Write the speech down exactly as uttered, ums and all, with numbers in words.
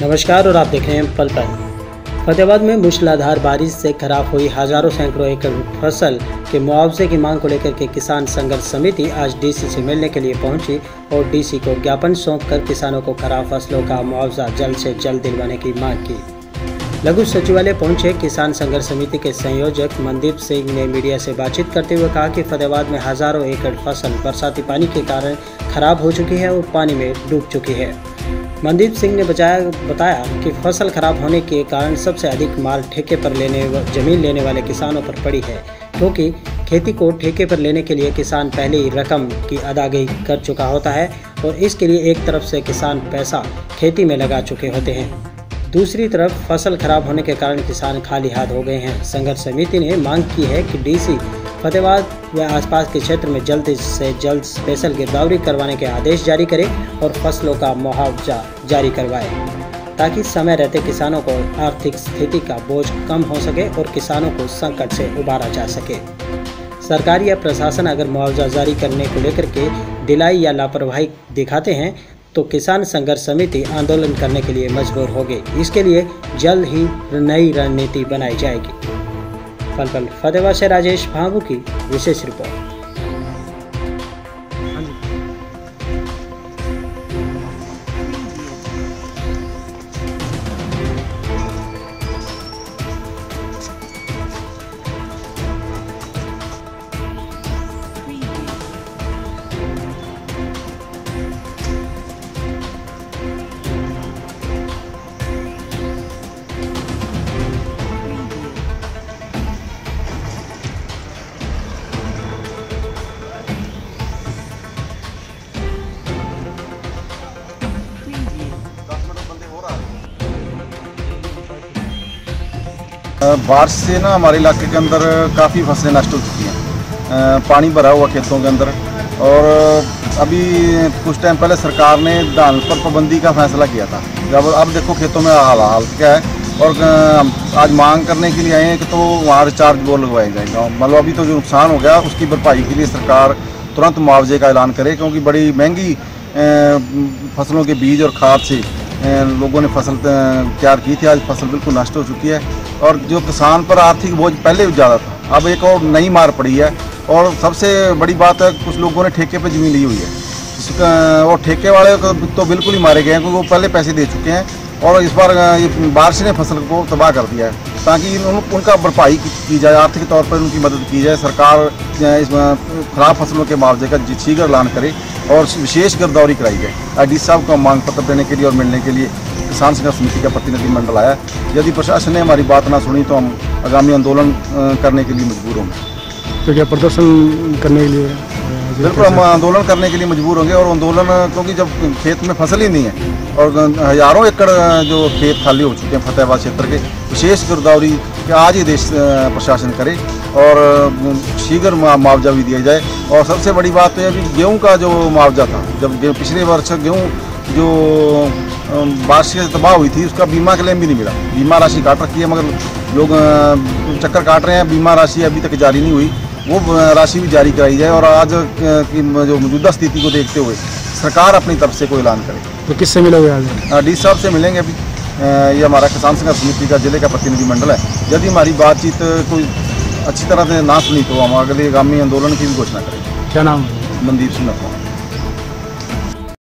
नमस्कार और आप देख रहे हैं पल पल। फतेहाबाद में मूसलाधार बारिश से खराब हुई हजारों सैकड़ों एकड़ फसल के मुआवजे की मांग को लेकर के किसान संघर्ष समिति आज डीसी से मिलने के लिए पहुंची और डीसी को ज्ञापन सौंपकर किसानों को खराब फसलों का मुआवजा जल्द से जल्द दिलवाने की मांग की। लघु सचिवालय पहुंचे किसान संघर्ष समिति के संयोजक मनदीप सिंह ने मीडिया से बातचीत करते हुए कहा कि फतेहाबाद में हजारों एकड़ फसल बरसाती पानी के कारण खराब हो चुकी है और पानी में डूब चुकी है। मनदीप सिंह ने बताया बताया कि फसल खराब होने के कारण सबसे अधिक मार ठेके पर लेने जमीन लेने वाले किसानों पर पड़ी है, क्योंकि खेती को ठेके पर लेने के लिए किसान पहले ही रकम की अदायगी कर चुका होता है और इसके लिए एक तरफ से किसान पैसा खेती में लगा चुके होते हैं, दूसरी तरफ फसल खराब होने के कारण किसान खाली हाथ हो गए हैं। संघर्ष समिति ने मांग की है कि डीसी फतेहाबाद व आसपास के क्षेत्र में जल्द से जल्द स्पेशल गिरदावरी करवाने के आदेश जारी करे और फसलों का मुआवजा जारी करवाए, ताकि समय रहते किसानों को आर्थिक स्थिति का बोझ कम हो सके और किसानों को संकट से उबारा जा सके। सरकार या प्रशासन अगर मुआवजा जारी करने को लेकर के ढिलाई या लापरवाही दिखाते हैं तो किसान संघर्ष समिति आंदोलन करने के लिए मजबूर होगी। इसके लिए जल्द ही नई रणनीति बनाई जाएगी। पल पल फतेहाबाद से राजेश भांबू की विशेष रिपोर्ट। बारिश से ना हमारे इलाके के अंदर काफ़ी फसलें नष्ट हो चुकी हैं। पानी भरा हुआ खेतों के अंदर, और अभी कुछ टाइम पहले सरकार ने धान पर पाबंदी का फैसला किया था। जब अब देखो खेतों में हाल हाल क्या है, और आज मांग करने के लिए आए हैं कि तो वहाँ रिचार्ज बोर्ड लगवाया जाएगा। मतलब अभी तो जो नुकसान हो गया उसकी भरपाई के लिए सरकार तुरंत मुआवजे का ऐलान करे, क्योंकि बड़ी महंगी फसलों के बीज और खाद से लोगों ने फसल तैयार की थी। आज फसल बिल्कुल नष्ट हो चुकी है और जो किसान पर आर्थिक बोझ पहले भी ज़्यादा था, अब एक और नई मार पड़ी है। और सबसे बड़ी बात है, कुछ लोगों ने ठेके पे ज़मीन ली हुई है और ठेके वाले तो बिल्कुल ही मारे गए हैं, क्योंकि वो पहले पैसे दे चुके हैं और इस बार ये बारिश ने फसल को तबाह कर दिया है। ताकि उन, उनका भरपाई की जाए, आर्थिक तौर पर उनकी मदद की जाए। सरकार इस खराब फसलों के मुआवजे का शीघ्र ऐलान करे और विशेष गिरदावरी कराई जाए। डी साहब को मांग पत्र देने के लिए और मिलने के लिए किसान संघर्ष समिति का प्रतिनिधिमंडल आया। यदि प्रशासन ने हमारी बात ना सुनी तो हम आगामी आंदोलन करने के लिए मजबूर होंगे। तो क्या प्रदर्शन करने के लिए? बिल्कुल, हम आंदोलन करने के लिए मजबूर होंगे। और आंदोलन क्योंकि जब खेत में फसल ही नहीं है और हजारों एकड़ जो खेत खाली हो चुके हैं फतेहाबाद क्षेत्र के, विशेष गिरदावरी कि आज ही देश प्रशासन करे और शीघ्र मुआवजा भी दिया जाए। और सबसे बड़ी बात तो है कि गेहूँ का जो मुआवजा था, जब पिछले वर्ष गेहूँ जो बारिश से तबाह हुई थी उसका बीमा क्लेम भी नहीं मिला। बीमा राशि काट रखी है, मगर लोग चक्कर काट रहे हैं। बीमा राशि अभी तक जारी नहीं हुई, वो राशि भी जारी कराई जाए। और आज की जो मौजूदा स्थिति को देखते हुए सरकार अपनी तरफ से कोई ऐलान करे। तो किससे मिलोगे आज? डी साहब से मिलेंगे। अभी ये हमारा किसान संघर्ष समिति का जिले का प्रतिनिधिमंडल है। यदि हमारी बातचीत कोई अच्छी तरह से ना सुनी तो हम अगले आगामी आंदोलन की भी घोषणा करेंगे। क्या नाम? मनदीप सिंह।